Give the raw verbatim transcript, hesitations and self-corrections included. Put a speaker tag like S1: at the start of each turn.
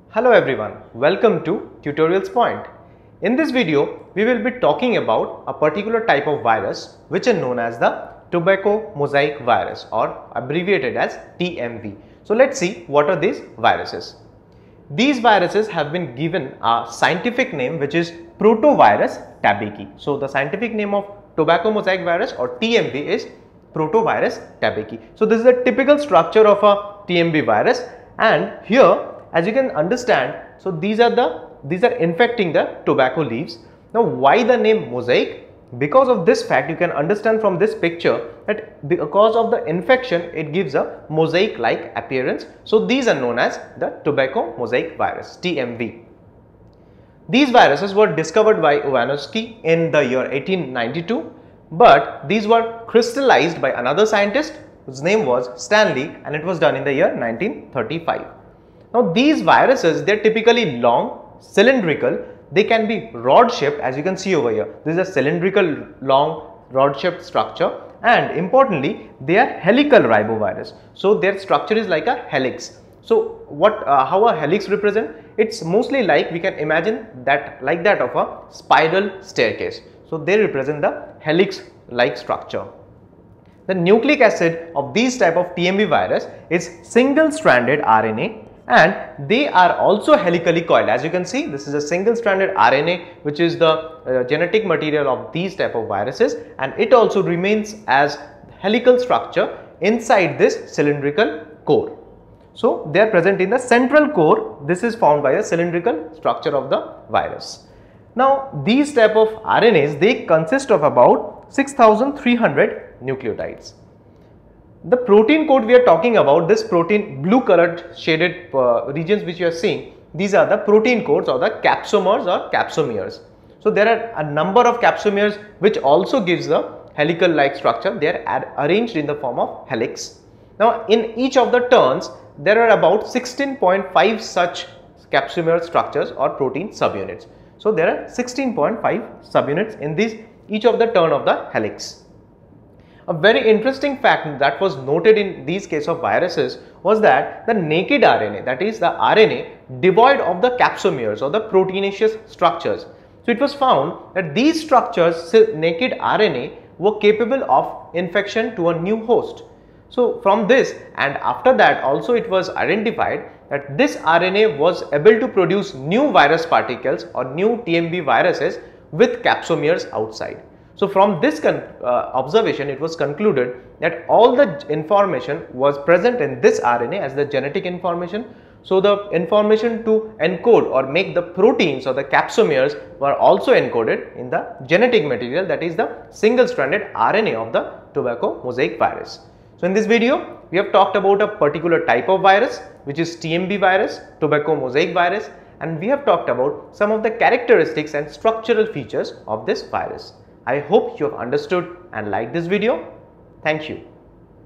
S1: Hello everyone, welcome to Tutorials Point. In this video, we will be talking about a particular type of virus which is known as the tobacco mosaic virus or abbreviated as T M V. So let's see what are these viruses. These viruses have been given a scientific name which is Protovirus tabeki. So the scientific name of tobacco mosaic virus or T M V is Protovirus tabeki. So this is the typical structure of a T M V virus, and here as you can understand, so these are the these are infecting the tobacco leaves. Now why the name mosaic? Because of this fact, you can understand from this picture that because of the infection it gives a mosaic like appearance. So these are known as the tobacco mosaic virus, T M V. These viruses were discovered by Ivanovsky in the year eighteen ninety-two, but these were crystallized by another scientist whose name was Stanley, and it was done in the year nineteen thirty-five. Now these viruses, they are typically long, cylindrical, they can be rod shaped as you can see over here. This is a cylindrical long rod shaped structure, and importantly they are helical ribovirus. So their structure is like a helix. So what uh, how a helix represent? It's mostly like we can imagine that like that of a spiral staircase. So they represent the helix like structure. The nucleic acid of these type of T M V virus is single stranded R N A, and they are also helically coiled. As you can see, this is a single stranded R N A which is the uh, genetic material of these type of viruses, and it also remains as helical structure inside this cylindrical core. So they are present in the central core. This is found by the cylindrical structure of the virus. Now these type of R N As, they consist of about six thousand three hundred nucleotides. The protein code we are talking about, this protein blue colored shaded uh, regions which you are seeing, these are the protein codes or the capsomers or capsomeres. So there are a number of capsomeres which also gives the helical like structure. They are arranged in the form of helix. Now in each of the turns there are about sixteen point five such capsomere structures or protein subunits. So there are sixteen point five subunits in this each of the turn of the helix. A very interesting fact that was noted in these case of viruses was that the naked R N A, that is the R N A devoid of the capsomeres or the proteinaceous structures. So it was found that these structures, naked R N A, were capable of infection to a new host. So from this and after that also it was identified that this R N A was able to produce new virus particles or new T M V viruses with capsomeres outside. So from this uh, observation, it was concluded that all the information was present in this R N A as the genetic information. So the information to encode or make the proteins or the capsomeres were also encoded in the genetic material, that is the single stranded R N A of the tobacco mosaic virus. So in this video, we have talked about a particular type of virus which is T M V virus, tobacco mosaic virus, and we have talked about some of the characteristics and structural features of this virus. I hope you have understood and liked this video. Thank you.